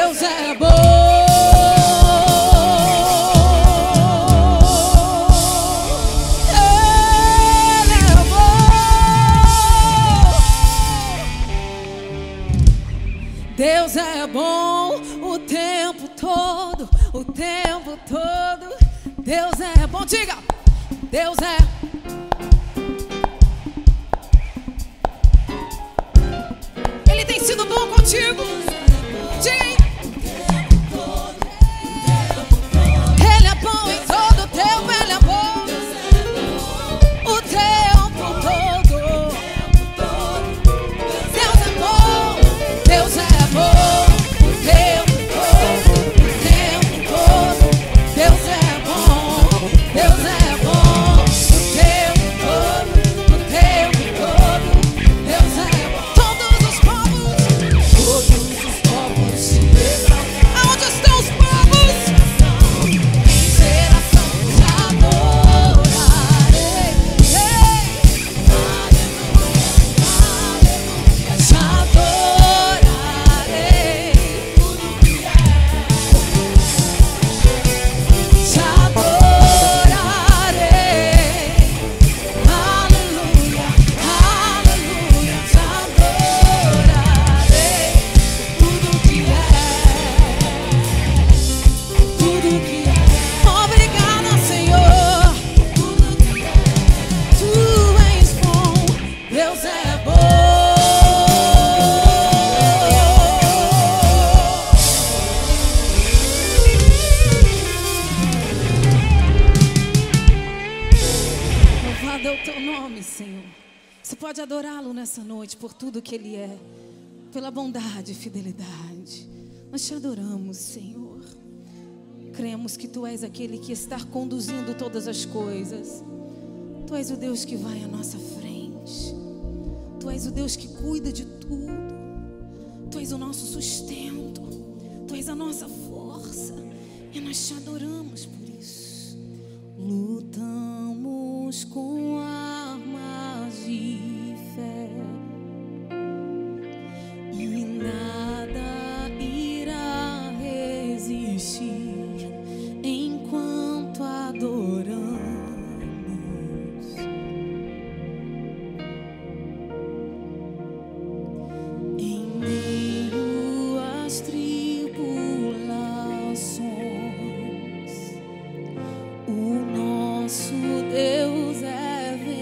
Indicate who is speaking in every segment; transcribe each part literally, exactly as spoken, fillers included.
Speaker 1: Deus é bom. Deus é bom o tempo todo, o tempo todo. Deus é bom, diga. Deus é. Ele tem sido bom contigo. Diga. Ele é bom em todo o tempo, ele é bom o tempo todo. Deus é bom, Deus é bom o tempo todo, o tempo todo. Deus é bom, Deus é bom o tempo todo, o tempo todo. Deus é bom. Todos os povos, todos os povos se levantam. Aonde estão os povos? Em geração te adorarei. Te adorarei. Te adorarei. Aleluia, aleluia. Te adorarei. Tudo que é, tudo que é. Obrigada, Senhor. Tudo que é, tu és bom. Deus é bom. Louvado é o teu nome, Senhor. Você pode adorá-lo nessa noite por tudo que Ele é, pela bondade e fidelidade. Nós te adoramos, Senhor. Cremos que Tu és aquele que está conduzindo todas as coisas. Tu és o Deus que vai à nossa frente. Tu és o Deus que cuida de tudo. Tu és o nosso sustento. Tu és a nossa força. E nós te adoramos por isso. Lutamos com armas de fé e nada irá resistir enquanto adoramos. Em meio às tribulações, o nosso Deus é vencedor.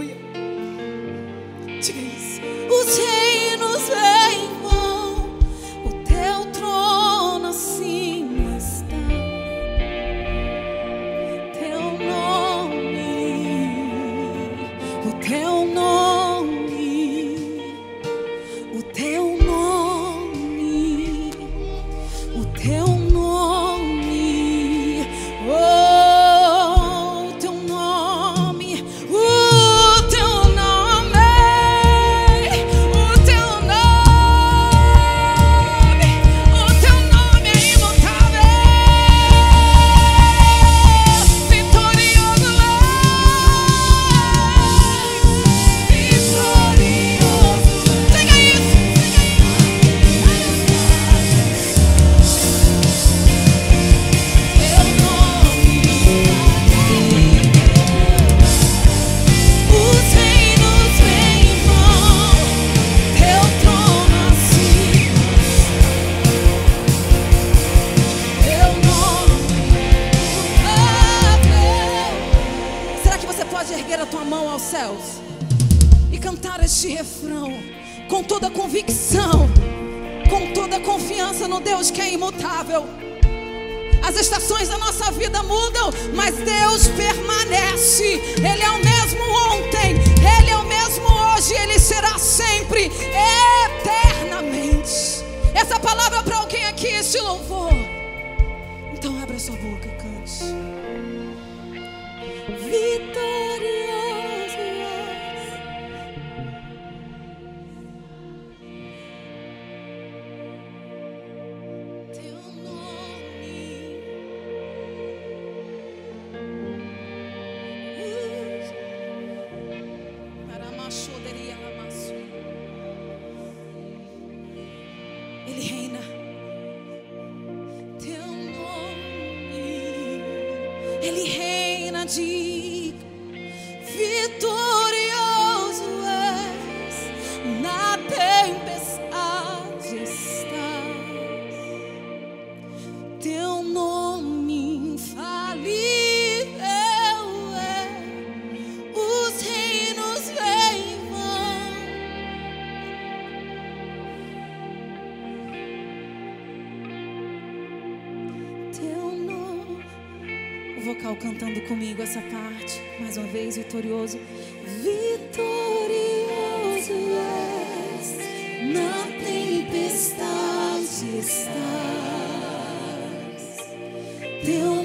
Speaker 1: Aleluia. Diga isso. Os reinos vêm, vão, o teu trono acima está. Teu nome, o teu nome, o teu nome, o teu nome, oh, o teu nome, o teu nome, o teu nome, o teu nome é imutável, vitorioso, vitorioso. Diga isso. Os reinos vêm e vão, teu trono acima, teu nome imutável. Será que você pode erguer a tua mão aos céus e cantar este refrão com toda a convicção, com toda a confiança no Deus que é imutável? As estações da nossa vida mudam, mas Deus permanece. Ele é o mesmo ontem, Ele é o mesmo hoje, Ele será sempre, eternamente. Essa palavra para alguém aqui, este louvor. Então abra sua boca e cante. Vitorioso és. Teu nome, Aramachoderia Lamassu. Ele reina. Teu nome, Ele reina de vitorioso és, na tempestade estás. Teu nome infalível é, os reinos vêm e vão. Teu nome. O vocal cantando comigo essa parte, mais uma vez, vitorioso. Vitorioso és, na tempestade estás. Teu